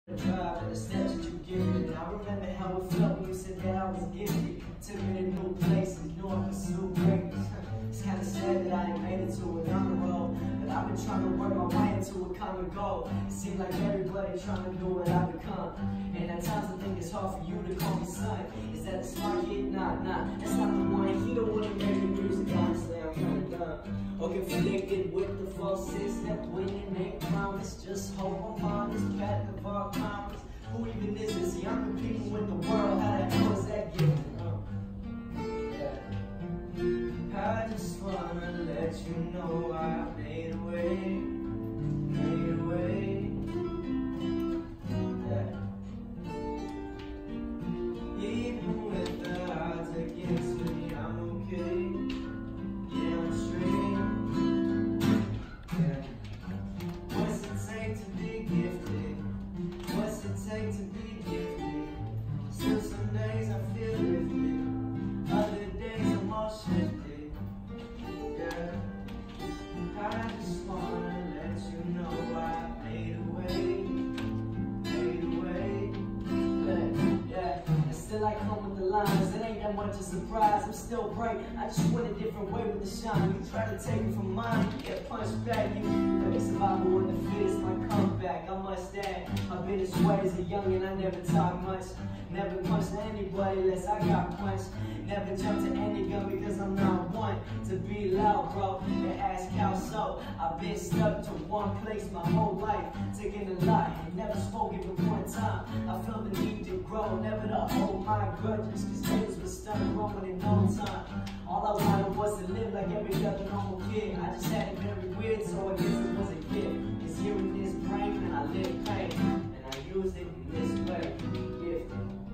drive and the steps that you give me. And I remember how it felt when you said that I was gifted. Took me to new places, knew I pursued greatness. It's kind of sad that I ain't made it to another road, but I've been trying to work my way into a common goal. It seems like everybody trying to do what I've become, and at times I think it's hard for you to call me son. Is that the smart kid? Nah, that's not the one. He don't want to make the music, honestly, I'm kind of dumb. Or conflicted with the forces that winning ain't promise. Just hope I'm on this path of our commerce. Who even is this? See, I'm competing with the world. How the hell is that given? I just wanna let you know I made a way, made a way. Yeah. Even with the odds against me, I'm okay. Yeah, I'm straight. Yeah. What's it take to be gifted? What's it take to be gifted? Still some days I feel lifted, other days I'm all shifted. I just wanna let you know I made a way, made a way. Yeah, and still I come with the lines. It ain't that much a surprise. I'm still bright. I just went a different way with the shine. You try to take it from mine, you get punched back. You make survival in the fittest, my comeback. I must add, I've been this way as a youngin'. I never talk much, never punched anybody unless I got punched. Never jumped to any gun because I'm not one to be loud, bro, and ask how so. I've been stuck to one place my whole life, taking a lot and never spoken but one time. I felt the need to grow, never to hold my grudges, cause niggas was stuck growing in no time. All I wanted was to live like every other normal kid. I just had it very weird, so I guess it was a gift. It's here in this brain and I live pain, and I use it in this way, gifted.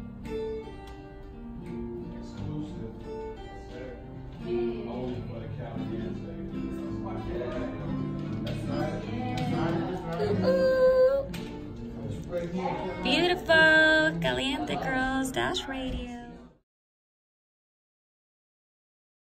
Only for the California. Beautiful, Caliente Girls Dash Radio.